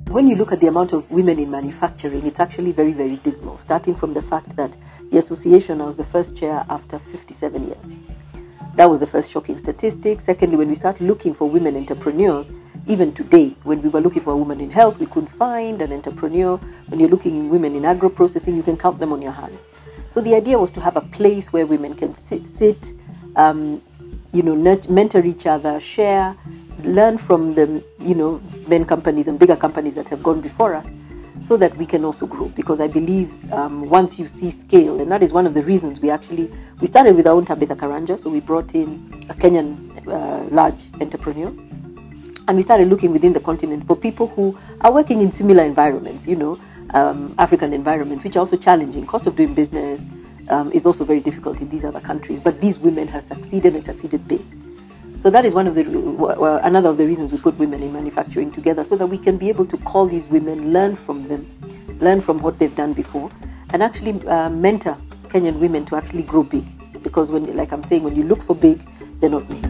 when you look at the amount of women in manufacturing, it's actually very, very dismal, starting from the fact that the association, I was the first chair after 57 years. That was the first shocking statistic. Secondly, when we start looking for women entrepreneurs, even today, when we were looking for a woman in health, we couldn't find an entrepreneur. When you're looking at women in agro-processing, you can count them on your hands. So the idea was to have a place where women can sit mentor each other, share, learn from the, men companies and bigger companies that have gone before us, so that we can also grow. Because I believe once you see scale, and that is one of the reasons we started with our own Tabitha Karanja, so we brought in a Kenyan large entrepreneur, and we started looking within the continent for people who are working in similar environments, African environments, which are also challenging. Cost of doing business is also very difficult in these other countries, but these women have succeeded and succeeded big. So that is another of the reasons we put women in manufacturing together, so that we can be able to call these women, learn from them, learn from what they've done before, and actually mentor Kenyan women to actually grow big. Because when you look for big, they're not many.